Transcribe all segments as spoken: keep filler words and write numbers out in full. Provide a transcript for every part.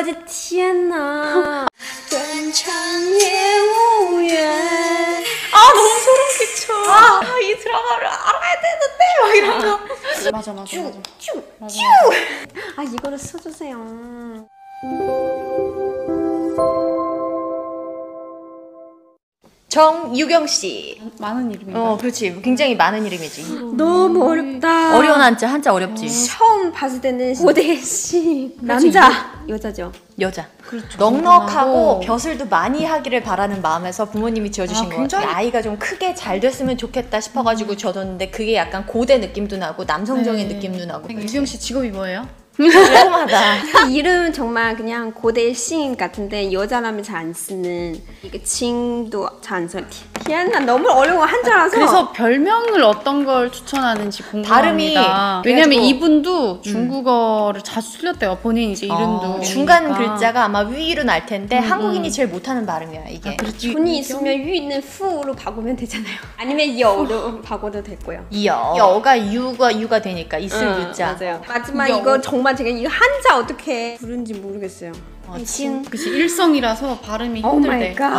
我的天哪！断肠也无缘。 아 너무 소름 끼쳐. 아, 이 드라마를 알아야 되는데 막 이런 거. 맞아 맞아 쭉, 맞아. 쭉, 맞아, 쭉. 아 이거를 써주세요. 정유경 씨. 많은 이름이다. 어, 그렇지. 굉장히 많은 이름이지. 너무 어렵다. 어려운 한자, 한자 어렵지. 처음 봤을 때는 고대 시 남자, 여자죠. 여자. 그렇죠. 넉넉하고 벼슬도 많이 하기를 바라는 마음에서 부모님이 지어주신 아, 거 굉장히- 같아요. 아이가 좀 크게 잘 됐으면 좋겠다 싶어가지고 지어뒀는데 그게 약간 고대 느낌도 나고 남성적인 네. 느낌도 나고. 유경 씨 직업이 뭐예요? 궁금하다. 이름 정말 그냥 고대 시인 같은데 여자라면 잘 안 쓰는 이게 칭도 잘 안 써.天나 너무 어려워 한자라서. 그래서 별명을 어떤 걸 추천하는지 궁금합니다. 발음이 왜냐면 그래가지고- 이분도 중국어를 자주 틀렸대요. 본인 이제 이름도. 어, 중간 그러니까. 글자가 아마 위로 날 텐데 음, 한국인이 음. 제일 못하는 발음이야 이게. 아, 그렇지. 돈이 있으면 위는 fu로 바꾸면 되잖아요. 아니면 여로 바꿔도 됐고요. 여. 여가 유가 유가 되니까 있을 응, 유자. 맞아요. 마지막 여. 이거 정말 제가 이거 한자 어떻게 부르는지 모르겠어요. 어, 칭. 그치 일성이라서 발음이 오 마이 힘들대. 갓.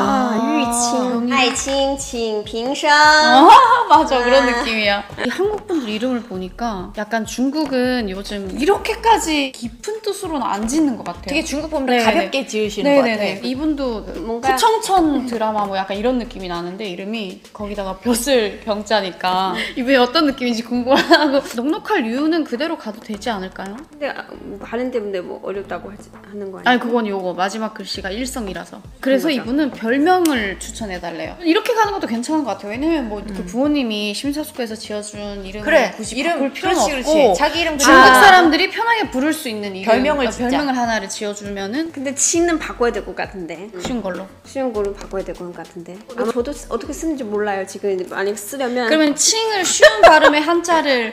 아, 유칭,爱卿, 칭,平生. 아, 맞아 그런 아. 느낌이야. 이 한국 분들 이름을 보니까 약간 중국은 요즘 이렇게까지 깊은 뜻으로는 안 짓는 것 같아요. 되게 중국 보면 네네. 가볍게 지으시는 것 네네네. 같아. 이분도 뭔가- 구청천 드라마 뭐 약간 이런 느낌이 나는데 이름이 거기다가 벼슬 병자니까 이분이 어떤 느낌인지 궁금하고 넉넉할 이유는 그대로 가도 되지 않을까요? 근데 아, 뭐 발음 때문에 뭐 어렵다고 하지, 하는 거 아니에요? 아니 그건 요거 마지막 글씨가 일성이라서 그래서 거죠. 이분은 별명을 추천해달래요. 이렇게 가는 것도 괜찮은 것 같아요. 왜냐면 뭐 그 부모님이 심사숙고해서 지어준 이름을 그래. 굳이 이름 바꿀 필요는 그렇지, 없고 그렇지. 자기 이름 중국 그냥- 사람들이 편하게 부를 수 있는 이름 별명을 어, 짓자. 별명을 하나를 지어주면은 근데 칭은 바꿔야 될 것 같은데. 쉬운 걸로. 쉬운 거로 바꿔야 될 것 같은데. 아마 저도 쓰- 어떻게 쓰는지 몰라요. 지금 만약 쓰려면. 그러면 칭을 쉬운 발음의 한자를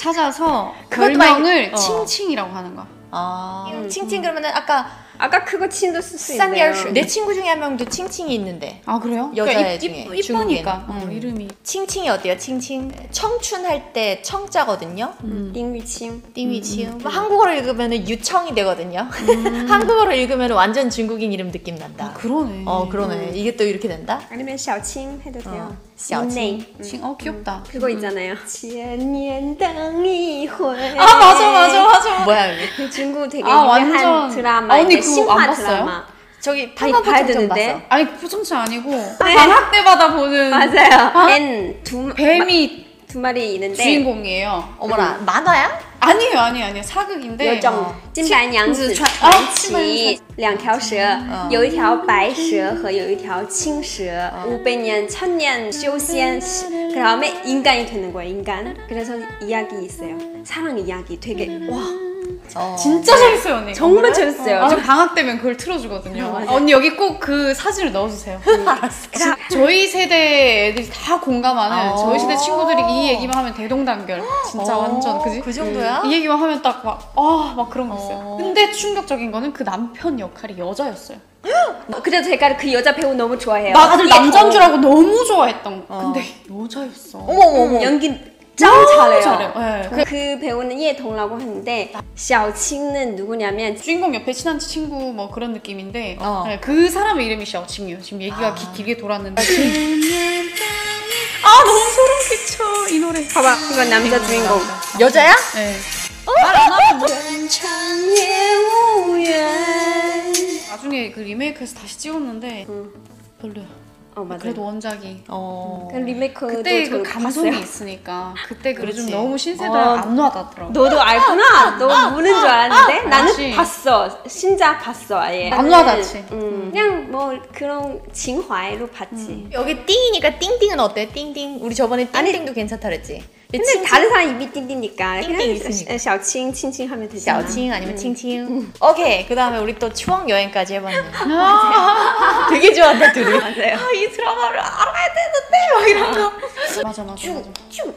찾아서 그것도 별명을 많이- 어. 칭칭이라고 하는 거야. 아, 음. 칭칭 그러면은 아까 아까 그거 칭도 쓸 수 있네요. 쌍열 내 친구 중에 한 명도 칭칭이 있는데. 아 그래요? 여자애 그러니까 중에, 이- 이- 중국인. 이쁘니까 어, 음. 이름이. 칭칭이 어때요? 칭칭. 청춘할 때 청자거든요. 음. 띵위칭. 띵위치요. 한국어로 읽으면 유청이 되거든요. 한국어로 읽으면 완전 중국인 이름 느낌 난다. 아, 그러네. 어 그러네. 이게 또 이렇게 된다? 아니면 샤오칭 해도 돼요. 어, 샤오칭. 닉네임. 칭, 어 귀엽다. 그거 있잖아요. 千年等一回. 아 맞아 맞아 맞아. 뭐야 여기? 그 중국 되게 아, 유명한 완전. 드라마. 아, 언니 이제 그거 신화 안 봤어요? 드라마. 저기 아니, 방금 봐야 포청천 되는데. 봤어. 아니 포청천 아니고 방학 때마다 보는 맞아요. N 두, 뱀이 두 마리 있는데 주인공이에요. 어머나 만화야? 아니에요 아니에요 아니에요 사극인데. 여정, 어. 金白娘子传啊奇，两条蛇，有一条白蛇和有一条青蛇，오백 년, 천 년修仙, 그 다음에 인간이 되는 거예요, 인간. 그래서 이야기 있어요. 사랑 이야기 되게 와 어. 진짜 재밌어요 언니. 정말 재밌어요. 어, 저 방학 때면 그걸 틀어주거든요. 어, 맞아요. 언니 여기 꼭 그 사진을 넣어주세요. 알았어. 저희 세대 애들이 다 공감하는 어. 저희 세대 친구들이 이 얘기만 하면 대동단결. 진짜 어, 완전 그지? 그 정도야? 이 얘기만 하면 딱 막 아 막 그런 거 있어요. 어. 근데 충격적인 거는 그 남편 역할이 여자였어요. 그래서 제가 그 여자 배우 너무 좋아해요. 나 다들 이게 남자인 더- 줄 알고 너무 좋아했던 거. 어. 근데 여자였어. 어머 어머 어머. 연기 짱 잘해요. 잘해요. 네. 그, 그 배우는 예동라고 하는데 샤오칭은 누구냐면 주인공 옆에 친한 친구 뭐 그런 느낌인데 어. 네, 그 사람의 이름이 샤오칭이에요. 지금 얘기가 아. 기, 길게 돌았는데 아 너무 소름 끼쳐 이 노래. 봐봐 이거 남자 주인공. 여자야? 네. 말 안 하고. 나중에 그 리메이크해서 다시 찍었는데 응. 별로야. 어 맞아. 그래도 원작이 어. 그 리메이크도 그때 그 저 감성이 봤어요. 있으니까 그때 그 좀 그렇지. 너무 신세대라 어. 안 와닿더라고. 너도 알구나. 너 모르는 줄 알았는데 나는 알지. 봤어. 신작 봤어 아예. 안 나는, 와닿지. 음, 그냥 뭐 그런 징화로 봤지. 여기 띵이니까 띵띵은 어때? 띵띵. 우리 저번에 띵띵도 괜찮다 그랬지. 근데 다른 사람 입이 띵띵니까 띵띵 그냥 있으니까. 샤오칭, 칭칭 하면 되잖아. 샤오칭 아니면 칭칭. 오케이. 그 다음에 우리 또 추억 여행까지 해봤네. 되게 좋아한다 둘이. 맞아요. 아, 이 드라마를 알아야 되는데 막 이런 거. 맞아 맞아 맞아. 쭉.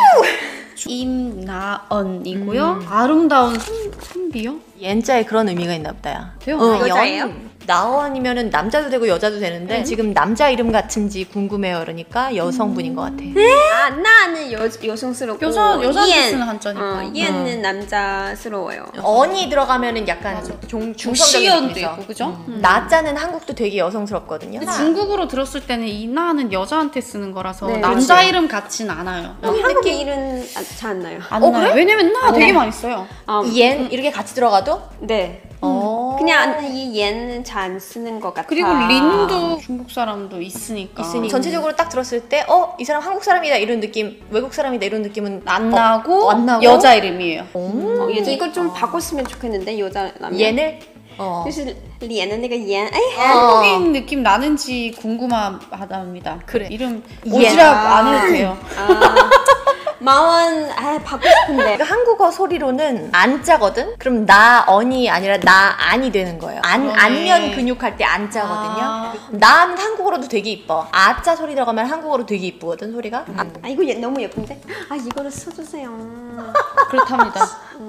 임나언이고요. 아름다운 선, 선비요? 옌자에 그런 의미가 있나 보다야. 돼요? 어, 여자예요? 연- 나원이면은 남자도 되고 여자도 되는데 지금 남자 이름 같은지 궁금해요. 그러니까 여성분인 것 같아. 아, 나는 여, 여성스럽고 여자- 여자한테 옌, 쓰는 한자니까. 어, 옌은 남자스러워요. 언이 들어가면은 약간 종, 중성적인 시연도 느낌이죠. 있고 그죠? 음. 나자는 한국도 되게 여성스럽거든요. 근데 중국으로 들었을 때는 이 나는 여자한테 쓰는 거라서 네, 남자 그렇죠. 이름 같진 않아요. 한국 이름 잘 안 나요. 안 어, 나요. 그래? 왜냐면 나 안 되게 나. 많이 써요. 아, 옌 이렇게 같이 들어가도? 네. 어. 그냥 이 옌은 잘 안 쓰는 것 같아. 그리고 린도 중국 사람도 있으니까. 있으니 전체적으로 딱 들었을 때 어? 이 사람 한국 사람이다 이런 느낌, 외국 사람이다 이런 느낌은 안 어, 나고, 안 나고? 여자 이름이에요. 음. 어, 이거 좀 바꿨으면 좋겠는데 여자라면. 옌을? 어. 就是脸的那个颜，哎， 한국인 느낌 나는지 궁금하답니다. 그래. 이름 예. 오지랖 안 해도 돼요. 아, 마원, 아 바꾸고 싶은데. 그러니까 한국어 소리로는 안자거든? 그럼 나 언이 아니라 나 안이 되는 거예요. 안, 그러네. 안면 근육할 때 안자거든요. 아. 난 한국어로도 되게 이뻐. 아자 소리 들어가면 한국어로 되게 이쁘거든, 소리가. 아, 아 이거 얘 너무 예쁜데? 아 이거를 써주세요. 그렇답니다.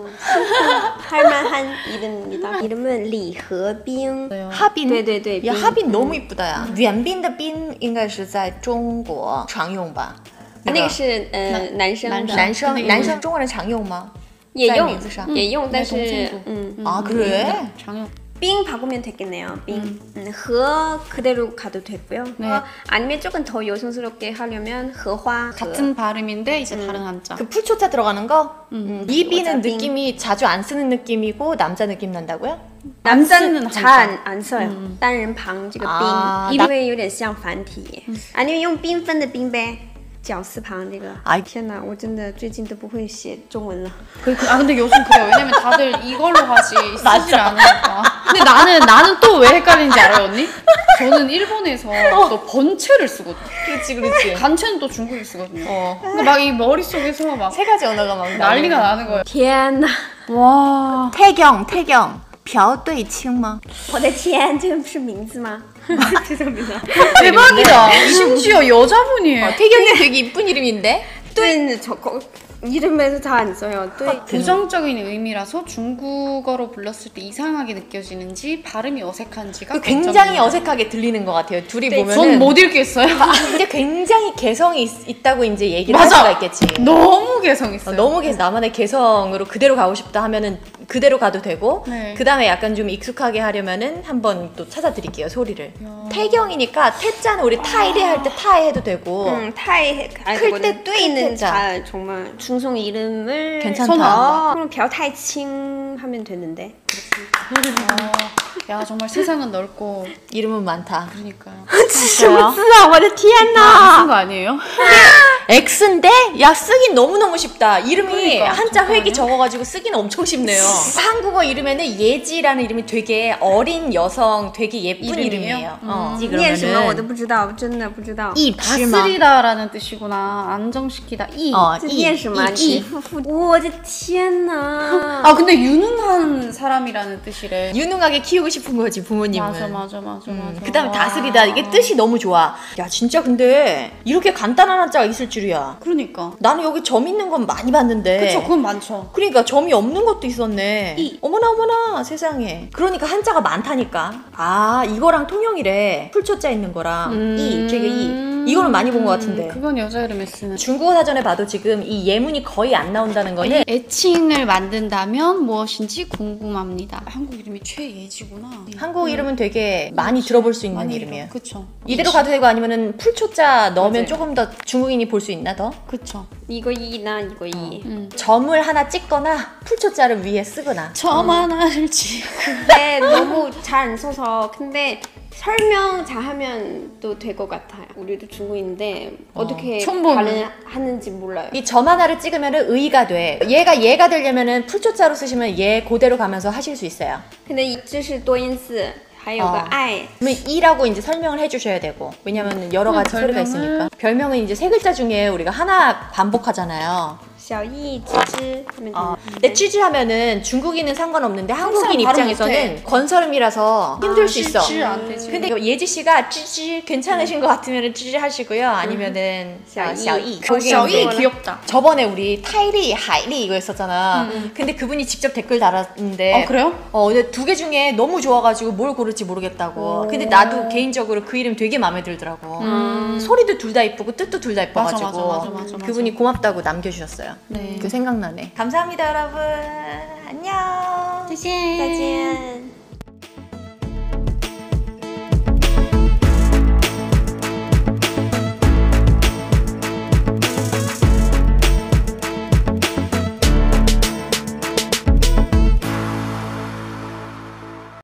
할만한 이름입니다. 이름은 리허빙. 하빈. 对对对 야, 冰 하빈 너무 이쁘다, 야. 远宾的宾应该是在中国常用吧？ 那个是呃男生的， 男生 근데 男生中国人常用吗？ 也用在名字上也用，但 내 是 동생도. 嗯 아, 그래? 장영. 빙 바꾸면 되겠네요. 빙. 음, 허 그대로 가도 되고요. 네. 허, 아니면 조금 더 여성스럽게 하려면 허화. 같은 발음인데 이제 다른 한자. 그 풀초자 들어가는 거? 음. 이비는 여자 빙. 느낌이 자주 안 쓰는 느낌이고 남자 느낌 난다고요? 남자는 쓰는 잘 한자. 안 써요. 单人旁这个 아, 冰，因为有点像繁体。啊，你们用缤纷的缤呗，绞丝旁这个。 아이. 天哪，我真的最近都不会写中文了。 그, 그- 아 근데 요즘 그래요. 왜냐면 다들 이걸로 하지 쓰질 않으니까. 근데 나는 나는 또 왜 헷갈리는지 알아요, 언니? 저는 일본에서 또 번체를 쓰거든. 그렇지, 그렇지. 간체는 또 중국에 쓰거든요. 어. 근데 막 이 머릿속에서 막 세 가지 언어가 막 난리가 나는 거예요. 天哪， 와. 태경, 태경. 朴对清吗? 我的天，这个是名字吗？ 죄송합니다. 대박이다. 심지어 여자분이에요. 태경이 되게 이쁜 이름인데? 对，저 거, 이름에서 잘 안 써요. 对， 부정적인 의미라서 중국어로 불렀을 때 이상하게 느껴지는지 발음이 어색한지가 그 굉장히 어색하게 들리는 것 같아요. 둘이 보면은. 전 못 읽겠어요. 이제 굉장히 개성이 있, 있다고 이제 얘기를 맞아. 할 수가 있겠지. 너무 개성 있어요. 어, 너무 개, 나만의 개성으로 그대로 가고 싶다 하면은 그대로 가도 되고 네. 그 다음에 약간 좀 익숙하게 하려면은 한번 또 찾아드릴게요, 소리를. 태경이니까 태자는 우리 타이레 할 때 타이 해도 되고 음, 타이 클때 뚜이는 클 때자. 잘 정말 중성 이름을 괜찮다. 선호한다. 그럼 벼타이칭 하면 되는데. 어, 야 정말 세상은 넓고 이름은 많다. 그러니까요. 진짜요? 啊，我的天哪！ 쓴 거 아니에요? X인데? 야, 쓰긴 너무너무 쉽다. 이름이 그러니까, 한자 잠깐만요. 획이 적어가지고 쓰기는 엄청 쉽네요. 한국어 이름에는 예지라는 이름이 되게 어린 여성, 되게 예쁜 이름이에요? 이름이에요. 어. 念什么我都不知道，真的不知道。 이치마. 다스리다라는 뜻이구나. 안정시키다. 이. 어, 这 이, 念什么？ 이, 夫妇，我的天哪！ 아 근데 유능한 사람이라는 뜻이래. 유능하게 키우고 싶은 거지, 부모님은. 맞아 맞아 맞아 맞아. 그 다음에 와. 다스리다. 이게 뜻이 너무 좋아. 야, 진짜 근데 이렇게 간단한 한자가 있을 줄이야. 그러니까. 나는 여기 점 있는 건 많이 봤는데. 그쵸 그건 많죠. 그러니까 점이 없는 것도 있었네. 이. 어머나 어머나 세상에. 그러니까 한자가 많다니까. 아 이거랑 통영이래. 풀초자 있는 거랑 이, 저기 이. 이거는 많이 본 것 같은데. 그건 여자 이름에 쓰는. 중국어 사전에 봐도 지금 이 예문이 거의 안 나온다는 거는 애칭을 만든다면 무엇인지 궁금합니다. 한국 이름이 최예지구나. 한국 이름은 되게 많이 들어볼 수 있는 많이 이름이에요. 그쵸. 이대로 가도 되고 아니면은 풀초자 넣으면 맞아요. 조금 더 중국인이 볼 수 있나 더? 그쵸. 이거 이나 이거 이. 음. 점을 하나 찍거나 풀초자를 위에 쓰거나. 점 하나를 지. 근데 너무 잘 안 써서 근데 설명 잘하면 또 될 것 같아요. 우리도 중국인데 어떻게 처음 보는. 발음하는지 몰라요. 이 점 하나를 찍으면은 의가 돼. 얘가 얘가 되려면은 풀초자로 쓰시면 얘 그대로 가면서 하실 수 있어요. 근데 이这是多音字，还有个 어. 爱。 그러면 이라고 이제 설명을 해주셔야 되고 왜냐면 여러 가지 음, 소리가 별명은? 있으니까 별명은 이제 세 글자 중에 우리가 하나 반복하잖아요. 샤오이, 찌찌 하면 어, 되는데. 근데 찌질하면은 중국인은 상관없는데 한국인 발음 입장에서는 못해. 건설음이라서 힘들 수 있어. 찌질 안 되지. 근데 이거 예지 씨가 찌질 괜찮으신 것 같으면 찌질 하시고요. 아니면은 샤- 샤오이. 어, 거기에 샤오이 이제 귀엽다. 저번에 우리 타이리, 하이리 이거 했었잖아. 근데 그분이 직접 댓글 달았는데 어, 그래요? 어, 근데 두 개 중에 너무 좋아가지고 뭘 고를지 모르겠다고. 근데 나도 개인적으로 그 이름 되게 마음에 들더라고. 소리도 둘 다 이쁘고 뜻도 둘 다 이뻐가지고 맞아, 맞아, 맞아, 맞아, 맞아. 그분이 고맙다고 남겨주셨어요. 네. 그 생각나네. 감사합니다, 여러분. 안녕. 再见。 再见。